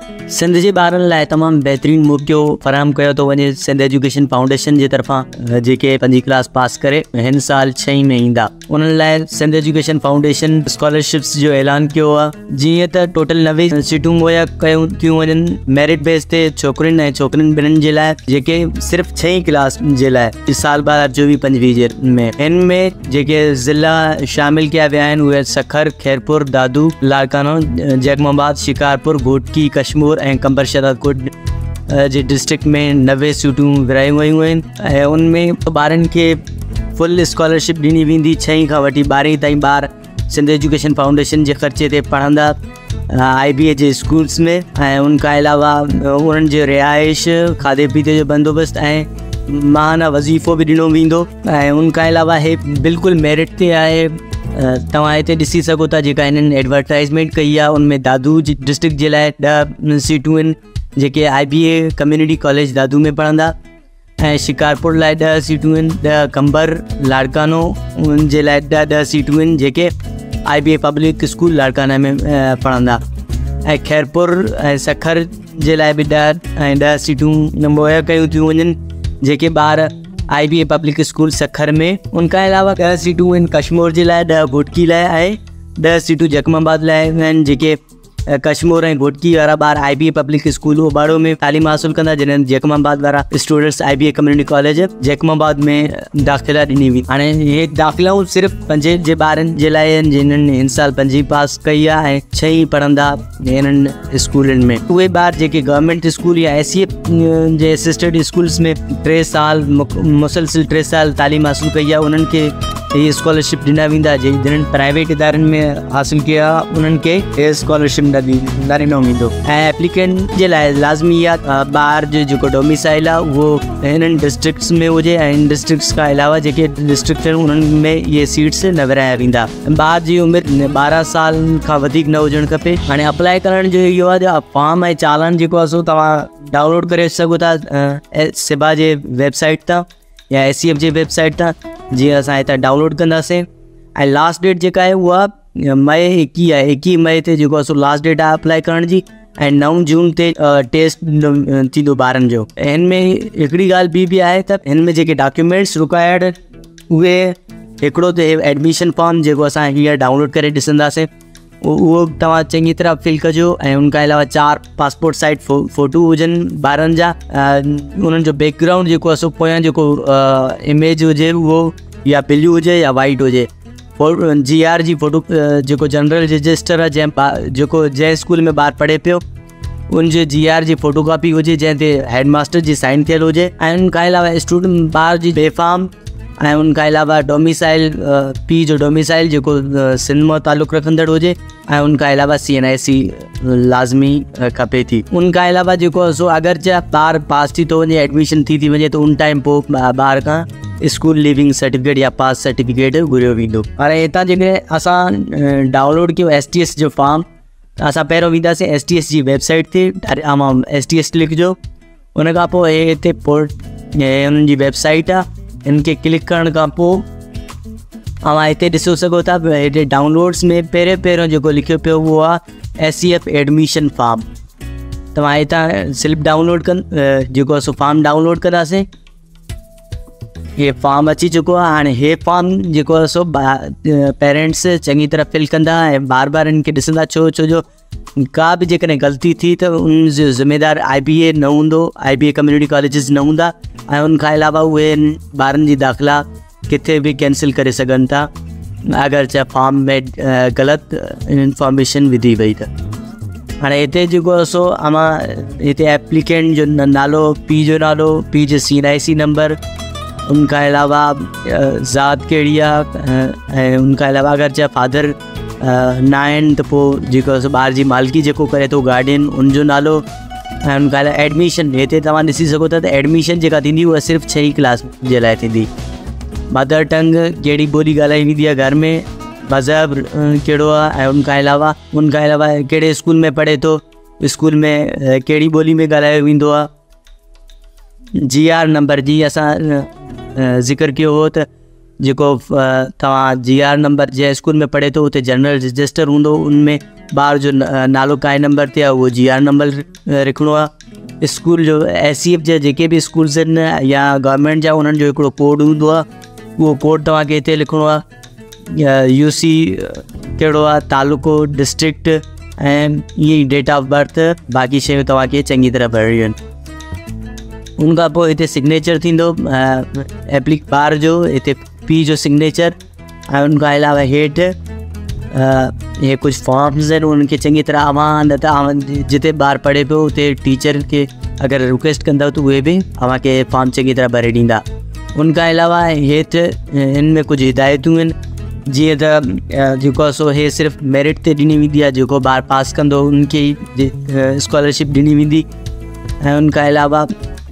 सिंध जे ॿारनि लाइ तमामु बहितरीनु मौक़ो फ़राहम कयो थो वञे सिंध एजुकेशन फाउंडेशन जे तरफ़ां जेके 5वीं क्लास पास करे हिन साल 6 में ईंदा उन्हनि लाइ सिंध एजुकेशन फाउंडेशन स्कॉलरशिप्स जो ऐलान कयो आहे। जीअं त टोटल 90 सीटूं मुहैया कयूं थियूं वञनि मेरिट बेस ते छोकिरियुनि ऐं छोकिरनि ॿिन्हिनि जे लाइ जेके सिर्फ़ 6वीं क्लास जे लाइ साल 2024-25 जे में हिन में जेके ज़िला शामिल कया विया आहिनि उहे सखर, खैरपुर, दादू, लाड़कानो, जैकमाबाद, शिकारपुर, घोटकी, कश्मीर ऐं कंबर शहदादकोट जे डिस्ट्रिक्ट में 90 सीटूं विरायूं वयूं आहिनि ऐं उनमें ॿारनि खे फुल स्कॉलरशिप ॾिनी वेंदी। 6वीं खां वठी 12वीं ताईं ॿार सिंध एजुकेशन फाउंडेशन जे ख़र्चे ते पढ़ंदा IBA जे स्कूल्स में ऐं उनखां अलावा उन्हनि जे रिहाइश, खाधे पीते जो बंदोबस्तु ऐं माहाना वज़ीफ़ो बि ॾिनो वेंदो ऐं उनखां अलावा हे बिल्कुलु मेरिट ते आहे। तव्हां हिते ॾिसी सघो था जेका हिननि एडवर्टाइज़मेंट कई आहे उनमें दादू डिस्ट्रिक्ट जे लाइ 10 सीटूं आहिनि जेके IBA कम्युनिटी कॉलेज दादू में पढ़ंदा ऐं शिकारपुर लाइ 10 सीटूं आहिनि, 10 कंबर लाड़कानो जे लाइ 10 सीटूं आहिनि जेके IBA पब्लिक स्कूल लाड़काना में पढ़ंदा ऐं खैरपुर ऐं सखर जे लाइ बि 10 सीटूं मुहैया कयूं थियूं वञनि जेके ॿार IBA पब्लिक स्कूल सखर में। उनखां अलावा 10 सीटूं आहिनि कश्मीर जे लाइ, 10 घोटकी लाइ ऐं 10 सीटूं जैकमाबाद लाइ आहिनि जेके कश्मीर ऐं घोटकी वारा ॿार IBA पब्लिक स्कूल ओबाड़ो में तालीम हासिल कंदा जॾहिं जैकमाबाद वारा students IBA community college Jacobabad में दाख़िला ॾिनी हुई। हाणे इहे दाख़िलाऊं सिर्फ़ु 5 जे ॿारनि जे लाइ आहिनि जिन्हनि हिन साल 5वीं पास कई आहे ऐं 6वीं पढ़ंदा हिननि स्कूलनि में। उहे ॿार जेके गवर्नमेंट स्कूल या SCF जे असिस्टेड स्कूल्स में 3 साल मुसलसिल 3 साल तालीम हासिल कई आहे उन्हनि खे ये स्कॉलरशिप ॾिना वेंदा। जिन्हनि प्राइवेट इदारनि में हासिल कया उन्हनि खे ये स्कॉलरशिप न ॾिनो वेंदो ऐं एप्लीकेंट जे लाइ लाज़मी आहे ॿार जो जेको डोमिसाइल आहे उहो हिननि डिस्ट्रिक्ट्स में हुजे ऐं इन डिस्ट्रिक्ट्स खां अलावा जेके डिस्ट्रिक्ट आहिनि उन्हनि में इहे सीट्स न विराया वेंदा। ॿार जी उमिरि 12 साल खां वधीक न हुजणु खपे। हाणे अप्लाई करण जो इहो आहे फॉर्म ऐं चालान जेको आहे सो तव्हां डाउनलोड करे सघो था सिबा जे वेबसाइट तां या SCF जे वेबसाइट तां। जीअं असां हितां डाउनलोड कंदासीं ऐं लास्ट डेट जेका आहे उहा मई 21 आहे। 21 मई ते जेको आहे सो लास्ट डेट आहे अप्लाई करण जी ऐं 9 जून ते टेस्ट थींदो ॿारनि जो। हिन में हिकिड़ी ॻाल्हि बि आहे त हिन में जेके डॉक्यूमेंट्स रिक्वायर्ड उहे हिकिड़ो त एडमिशन फॉर्म जेको असां हीअं डाउनलोड करे ॾिसंदासीं उहो तव्हां चङी तरह फिल कजो ऐं उनखां अलावा 4 पासपोर्ट साइज़ फ़ोटो हुजनि ॿारनि जा। उन्हनि जो बैकग्राउंड जेको आहे सो पोयां जेको इमेज हुजे उहो या ब्लू हुजे या वाइट हुजे। GR जी फ़ोटो जेको जनरल रजिस्टर आहे जंहिं स्कूल में ॿार पढ़े पियो उनजे GR जी फ़ोटो कापी हुजे जंहिं ते हेड मास्टर जी साइन थियल हुजे ऐं उनखां अलावा स्टूडेंट ॿार जी बेफाम ऐं उनखां अलावा डोमिसाइल पीउ जो डोमिसाइल जेको सिंध मां तालुक़ु रखंदड़ हुजे ऐं उनखां अलावा CNIC लाज़मी खपे थी। उनखां अलावा जेको आहे सो अगरि जा ॿार पास थी थो वञे एडमिशन थी वञे त उन टाइम पोइ ॿार खां स्कूल लिविंग सर्टिफिकेट या पास सर्टिफिकेट घुरियो वेंदो। हाणे हितां जेके असां डाउनलोड कयो STS जो फॉर्म त असां पहिरियों वेंदासीं STS जी वेबसाइट ते STS लिखिजो। उनखां पोइ हे हिते उन्हनि जी वेबसाइट आहे इनके क्लिक करण खां पोइ तव्हां हिते ॾिसो सघो था हिते डाउनलोड्स में पहिरियों जेको लिखियो पियो उहो आहे SCF एडमिशन फॉर्म। तव्हां हितां स्लिप डाउनलोड जेको आहे सो फॉर्म डाउनलोड कंदासीं। हे फॉर्म अची चुको आहे। हाणे हे फॉर्म जेको आहे सो पेरेंट्स चङी तरह फिल कंदा ऐं बार बार इनखे ॾिसंदा छो जो का बि जेकॾहिं ग़लती थी त उन जो ज़िम्मेदार IBA न हूंदो, IBA कम्युनिटी कॉलेजिस न हूंदा ऐं उनखां अलावा उहे ॿारनि जी दाख़िला किथे बि कैंसिल करे सघनि था अगरि छा फॉर्म में ग़लति इंफॉर्मेशन विधी वई त। हाणे हिते जेको आहे सो हिते एप्लीकेंट जो नालो, पीउ जो नालो, पीउ जो CNIC नंबर, उनखां अलावा ज़ात कहिड़ी आहे ऐं उनखां अलावा अगरि छा फादर न आहिनि त पोइ जेको आहे सो ॿार जी मालिकी जेको करे थो गार्डियन उनजो नालो ऐं उनखां अलावा एडमिशन हिते तव्हां ॾिसी सघो था त एडमिशन जेका थींदी उहा सिर्फ़ु 6वीं क्लास जे लाइ थींदी। मदर टंग कहिड़ी ॿोली ॻाल्हाई वेंदी आहे घर में, मज़हब कहिड़ो आहे ऐं उनखां अलावा कहिड़े स्कूल में पढ़े थो, स्कूल में कहिड़ी ॿोली में ॻाल्हायो वेंदो आहे। GR नंबर जी असां ज़िक्र कयो हो त जेको तव्हां GR नंबर जंहिं स्कूल में पढ़े थो उते जनरल रजिस्टर हूंदो, उनमें ॿार जो नालो काए नंबर ते आहे उहो GR नंबर लिखिणो आहे। स्कूल जो SCF जा जेके बि स्कूल्स आहिनि या गवर्नमेंट जा उन्हनि जो हिकिड़ो कोड हूंदो आहे, उहो कोड तव्हांखे हिते लिखिणो आहे। UC कहिड़ो आहे, तालुको, डिस्ट्रिक्ट ऐं ईअं ई डेट ऑफ बर्थ, बाक़ी शयूं तव्हांखे चङी तरह भरिणियूं आहिनि। उनखां पोइ हिते सिग्नेचर थींदो ॿार जो, हिते P जो सिग्नेचर, ऐं उनखां अलावा हेठि इहे कुझु फॉर्म्स आहिनि, उनखे चङी तरह न त जिते ॿारु पढ़े पियो उते टीचर खे अगरि रिक्वेस्ट कंदव त उहे बि तव्हांखे फॉर्म चङी तरह भरे ॾींदा। उनखां अलावा हेठि हिन में कुझु हिदायतूं आहिनि, जीअं त जेको आहे सो हे सिर्फ़ु मेरिट ते ॾिनी वेंदी आहे, जेको ॿारु पास कंदो उनखे ई स्कॉलरशिप ॾिनी वेंदी। ऐं उनखां अलावा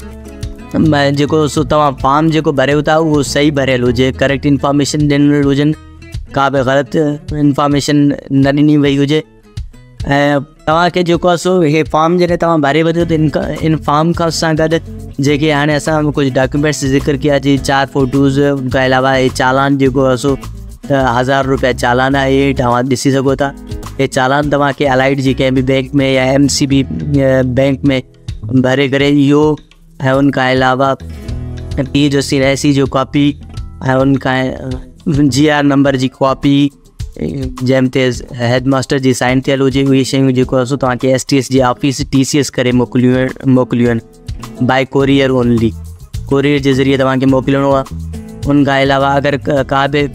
जेको सो तव्हां फॉर्म जेको भरियो था उहो सही भरियलु हुजे, करेक्ट इंफॉर्मेशन ॾिनल हुजनि, का बि ग़लति इंफॉर्मेशन न ॾिनी वई हुजे। ऐं तव्हांखे जेको आहे सो इहे फॉर्म जॾहिं तव्हां भरे वठो त इन फॉर्म खां सां गॾु जेके हाणे असां कुझु डॉक्यूमेंट्स ज़िक्र कया, जीअं 4 फ़ोटोज़, उनखां अलावा हे चालान जेको आहे सो 1000 रुपया चालान आहे, हे तव्हां ॾिसी सघो था। हे चालान तव्हांखे अलाइड जी कंहिं बि बैंक में या MCB बैंक में भरे करे इहो, ऐं उनखां अलावा P जो CIC जो कॉपी, ऐं उनखां GR नंबर जी कॉपी जंहिं ते हेड मास्टर जी साइन थियल हुजे, उहे शयूं जेको आहे सो तव्हांखे STS जी ऑफिस TCS करे मोकिलियूं आहिनि बाय कोरियर ओनली, कोरियर जे ज़रिए तव्हांखे मोकिलिणो आहे। उनखां अलावा अगरि का बि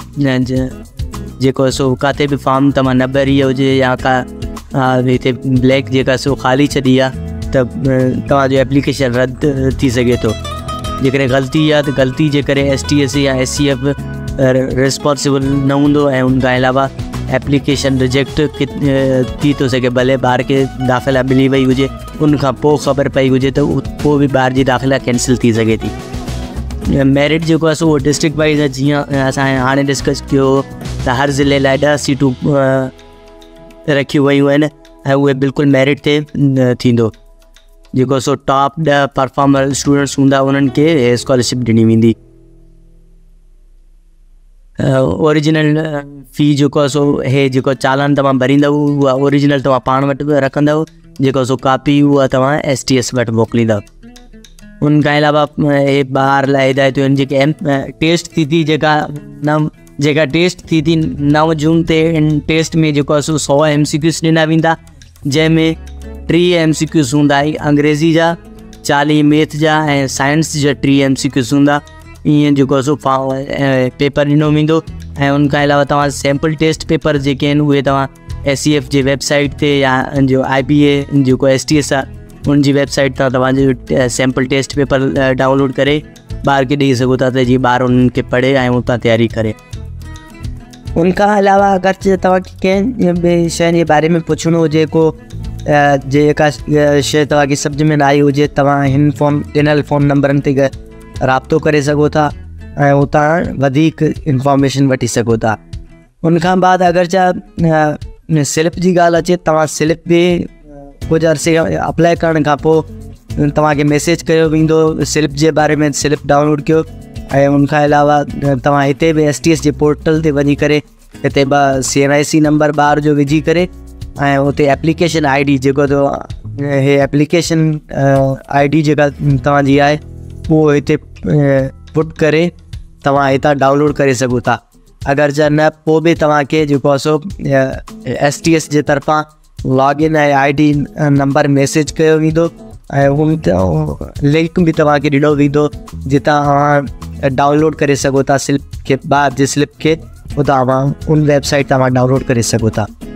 जेको आहे सो किथे बि फॉर्म तव्हां न भरी हुजे या का हिते ब्लैक जेका सो ख़ाली छॾी आहे त तव्हांजो एप्लीकेशन रद्द थी सघे थो। जेकॾहिं ग़लती आहे त ग़लती जे करे STS या SCF रिस्पॉन्सिबल न हूंदो, ऐं उनखां अलावा एप्लीकेशन रिजेक्ट थी थो सघे, भले ॿार खे दाख़िला मिली वई हुजे, उनखां पोइ ख़बर पई हुजे त पोइ बि ॿार जी दाख़िला कैंसिल थी सघे थी। मेरिट जेको आहे सो उहो डिस्ट्रिक्ट वाइज़ आहे, जीअं असां हाणे डिस्कस कयो त हर ज़िले लाइ 10 सीटूं रखियूं वयूं आहिनि, ऐं उहे बिल्कुलु मेरिट ते थींदो। जेको सो टॉप 10 परफॉर्मर स्टूडेंट्स हूंदा उन्हनि खे स्कॉलरशिप ॾिनी वेंदी। ओरिजिनल फ़ी जेको आहे सो हे जेको चालान तव्हां भरींदव उहा ओरिजिनल तव्हां पाण वटि रखंदव, जेको सो कापी उहा तव्हां STS वटि मोकिलींदव। उनखां अलावा हे ॿार लाइ हिदायतूं आहिनि, जेके टेस्ट थी जेका टेस्ट थी 9 जून ते, इन टेस्ट में जेको आहे सो 100 MCQs ॾिना वेंदा, जंहिंमें 3 MCQs हूंदा अंग्रेज़ी जा, 40 मैथ जा ऐं साइंस जा 3 MCQs हूंदा। ईअं जेको आहे सो पेपर ॾिनो वेंदो। ऐं उनखां अलावा तव्हां सैम्पल टेस्ट पेपर जेके आहिनि उहे तव्हां SCF जी वेबसाइट ते या जो IBA जेको STS आहे उनजी वेबसाइट तां तव्हांजो सैम्पल टेस्ट पेपर डाउनलोड करे ॿार खे ॾेई सघो था, त जीअं ॿार उन्हनि खे पढ़े ऐं उतां तयारी करे। उनखां अलावा अगरि तव्हांखे कंहिं ॿिए शइ जे बारे में पुछिणो हुजे, को जेका शइ तव्हांखे सम्झ में न आई हुजे, तव्हां हिन ॾिनल फ़ोन नंबरनि ते राब्तो करे सघो था ऐं उतां वधीक इंफॉर्मेशन वठी सघो था। उनखां बाद अगरि स्लिप जी ॻाल्हि अचे, तव्हां स्लिप बि कुझु अरसे अप्लाई करण खां पोइ तव्हांखे मैसेज कयो वेंदो स्लिप जे बारे में, स्लिप डाउनलोड कयो। ऐं उनखां अलावा तव्हां हिते बि STS जे पोर्टल ते वञी करे हिते CNIC नंबर ॿार जो विझी करे ऐं उते एप्लीकेशन ID जेको हे एप्लीकेशन ID जेका तव्हांजी आहे उहो हिते पुट करे तव्हां हितां डाउनलोड करे सघो था। अगरि जा न पोइ बि तव्हांखे जेको आहे सो STS जे तरफ़ां लॉगिन ऐं ID नंबर मैसेज कयो वेंदो ऐं उन लिंक बि तव्हांखे ॾिनो वेंदो जितां तव्हां डाउनलोड करे सघो था स्लिप खे, ॿार जे स्लिप खे उतां उन वेबसाइट तव्हां डाउनलोड करे सघो था।